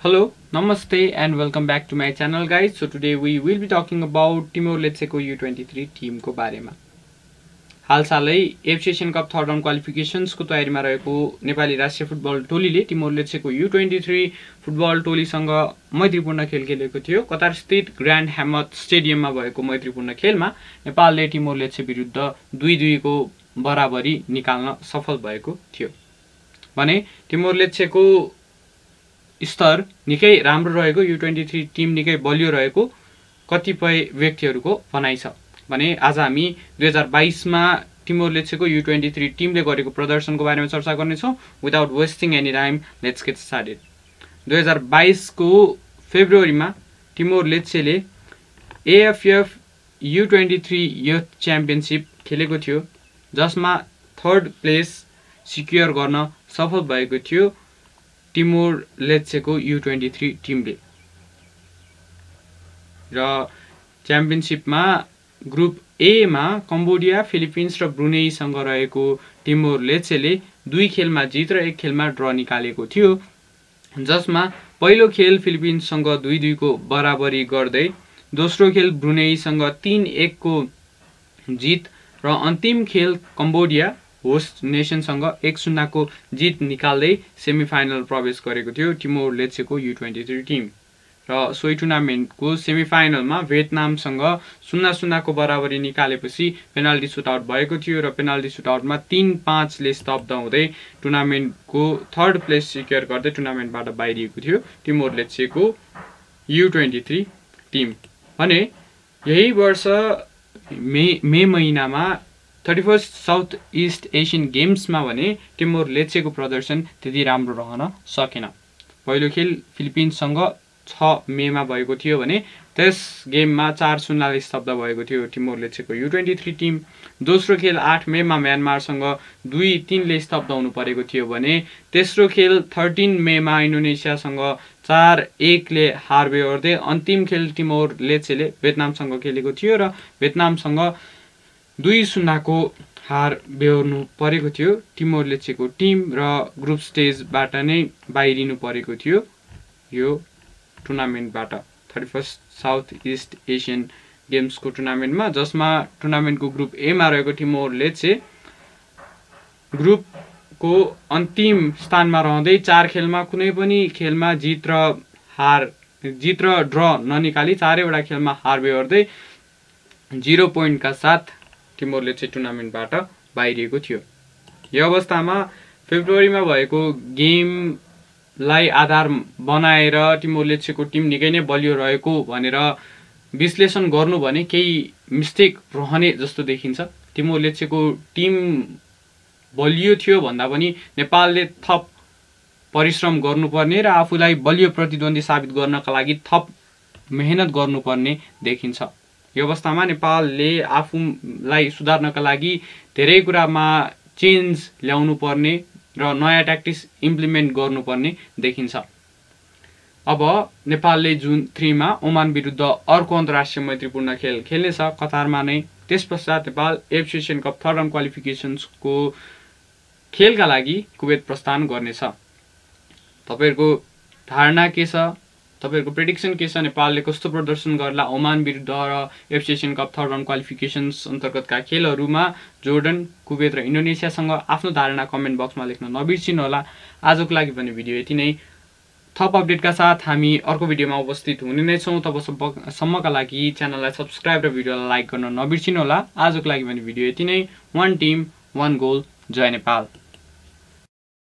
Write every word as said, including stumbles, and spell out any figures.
Hello, Namaste and welcome back to my channel guys. So today we will be talking about Timor-Leste को U twenty-three team को बारेमा। हालसालै Asian Cup third round qualifications को तयारीमा रहेको नेपाली राष्ट्रिय football टोलीले Timor-Leste को U twenty-three फुटबल टोलीसँग मैत्रीपूर्ण खेल खेलेको थियो। कतार स्थित ग्रान्ड ह्यामत स्टेडियममा भएको मैत्रीपूर्ण खेलमा नेपालले Timor-Leste विरुद्ध दुई दुई को बराबरी निकाल्न सफल भएको थियो। भने Timor-Leste को स्तर निकै राम्रो रहेको, U twenty-three टिम निकै बलियो रहेको कतिपय व्यक्तिहरुको भनाइ छ। भने आज हामी दुई हजार बाइस मा Timor-Leste को U twenty-three टिमले गरेको प्रदर्शनको बारेमा चर्चा गर्ने छौं। Without wasting any time let's get started. दुई हजार बाइस को फेब्रुअरीमा Timor-Leste ले A F F U twenty-three youth championship खेलेको थियो, जसमा थर्ड प्लेस सिक्योर गर्न सफल भएको थियो Timor-Leste को U twenty-three टिमले। र च्याम्पियनशिपमा ग्रुप ए मा कम्बोडिया, फिलिपिन्स र ब्रुनेई सँग रहेको Timor-Leste ले दुई खेलमा जित र एक खेलमा ड्र निकालेको थियो, जसमा पहिलो खेल फिलिपिन्स सँग दुई दुई को बराबरी गर्दै, दोस्रो खेल ब्रुनेई सँग तीन एक को जित र अन्तिम खेल कम्बोडिया होस्ट नेशन सँग एक शून्य को जित निकाल्दै सेमिफाइनल प्रवेश गरेको थियो Timor-Leste को U twenty-three टिम। र सोही टुर्नामेन्टको सेमिफाइनलमा भियतनामसँग शून्य शून्य को बराबरी निकालेपछि पेनाल्टी सुटआउट भएको थियो र पेनाल्टी सुटआउटमा तीन पाँच ले स्तब्ध हुँदै टुर्नामेन्टको थर्ड प्लेस सिक्योर गर्दै टुर्नामेन्टबाट बाहिरिएको थियो Timor-Leste को U twenty-three टिम। भने यही वर्ष मे मे महिनामा thirty-first South East Asian games मा भने Timor-Leste को प्रदर्शन त्यति राम्रो रहन सकेन। पहिलो खेल फिलिपिन्स सँग छ मे मा भएको थियो भने त्यस गेममा चार शून्य ले स्तब्ध भएको थियो Timor-Leste को U twenty-three टिम। दोस्रो खेल आठ मे मा म्यानमार सँग दुई तीन ले स्तब्ध हुनु परेको थियो भने तेस्रो खेल तेह्र मे मा इन्डोनेसिया सँग चार एक ले हार बेहोर्दै अन्तिम खेल Timor-Leste ले भियतनाम सँग खेलेको थियो र भियतनाम सँग दुई शून्य को हार बेहोर्नु परेको थियो Timor-Leste को टिम र ग्रुप स्टेजबाट नै बाहिरिनु परेको थियो यो टुर्नामेन्टबाट thirty-first South East Asian Games को टुर्नामेन्टमा, जसमा टुर्नामेन्टको ग्रुप ए मा रहेको Timor-Leste ग्रुप को अन्तिम स्थानमा रहँदै चार खेलमा कुनै पनि खेलमा जित र हार जित र ड्र ननिकाली चारैवटा खेलमा हार बेहोर्दै शून्य पोइन्ट का साथ Timor-Leste टुर्नामेन्टबाट बाहिरिएको थियो। यो अवस्थामा फेब्रुअरीमा भएको गेमलाई आधार बनाएर Timor-Leste को टिम निकै नै बलियो रहेको भनेर विश्लेषण गर्नु भने केही मिस्टेक रहने जस्तो देखिन्छ। Timor-Leste को टिम बलियो थियो भन्दा पनि नेपालले थप परिश्रम गर्नुपर्ने र आफूलाई बलियो प्रतिद्वन्दी साबित गर्नका लागि थप मेहनत गर्नुपर्ने देखिन्छ। यो अवस्थामा नेपालले आफूलाई सुधार्नका लागि धेरै कुरामा चेन्ज ल्याउनु पर्ने र नयाँ ट्याक्टिक्स इम्प्लिमेन्ट गर्नुपर्ने देखिन्छ। अब नेपालले जुन तीन मा ओमान विरुद्ध अर्को अन्तर्राष्ट्रिय मैत्रीपूर्ण खेल खेल्नेछ कतारमा नै। त्यसपश्चात Nepal Asian Cup third round क्वालिफिकेशन्सको खेलका लागि कुवेत प्रस्थान गर्नेछ। तपाईहरुको धारणा के छ? तपाईहरुको प्रेडिक्सन के छ? नेपालले कस्तो प्रदर्शन गर्ला ओमान विरुद्ध र Asian Cup third round qualifications अन्तर्गतका खेलहरुमा जोर्डन, कुवेत र इन्डोनेसियासँग आफ्नो धारणा कमेन्ट बक्समा लेख्न नबिर्सिनु होला। आजको लागि भने भिडियो यति नै। थप अपडेटका साथ हामी अर्को भिडियोमा उपस्थित हुने नै छौं। तबसम्मका लागि च्यानललाई सब्स्क्राइब र भिडियोलाई लाइक गर्न नबिर्सिनु होला। आजको लागि भने भिडियो यति नै। One team one goal. जय नेपाल।